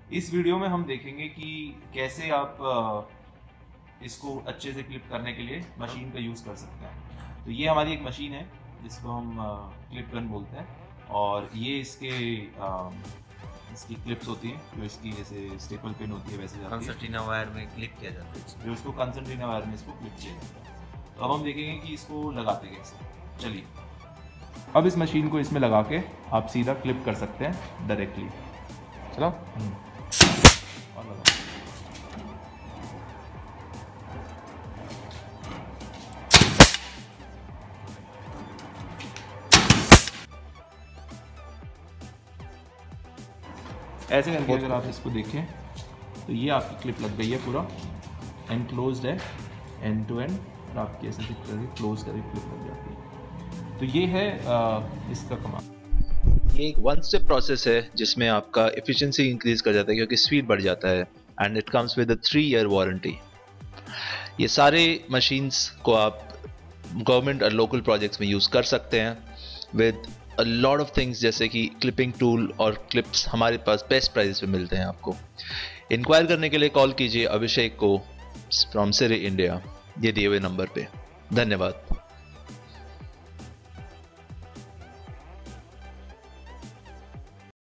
इस वीडियो में हम देखेंगे कि कैसे आप इसको अच्छे से क्लिप करने के लिए मशीन का यूज़ कर सकते हैं। तो ये हमारी एक मशीन है जिसको हम क्लिप गन बोलते हैं, और ये इसकी क्लिप्स होती हैं जो इसकी जैसे स्टेपल पिन होती है वैसे जाती है। कंसर्टीना वायर में क्लिप किया जाता है फिर उसको कंसर्टीना वायर में इसको क्लिप किया जाता है। तो अब हम देखेंगे कि इसको लगाते कैसे। चलिए, अब इस मशीन को इसमें लगा के आप सीधा क्लिप कर सकते हैं डायरेक्टली। चलो और लगाओ। ऐसे करके अगर आप इसको देखें तो ये आपकी क्लिप लग गई है, पूरा एनक्लोज्ड है एंड टू एंड, और आपकी ऐसे क्लोज करके क्लिप लग जाती है। तो ये है इसका कमाल। ये एक वन स्टेप प्रोसेस है जिसमें आपका एफिशिएंसी इंक्रीज कर जाता है क्योंकि स्पीड बढ़ जाता है, and it comes with a 3-year warranty. ये सारे मशीन्स को आप गवर्नमेंट और लोकल प्रोजेक्ट्स में यूज कर सकते हैं with a lot of things, जैसे कि क्लिपिंग टूल और क्लिप्स हमारे पास बेस्ट प्राइस पे मिलते हैं आपको। इंक्वायर करने के लिए कॉल कीजिए अभिषेक को फ्रॉम सिरी इंडिया, ये दिए हुए नंबर पे। धन्यवाद।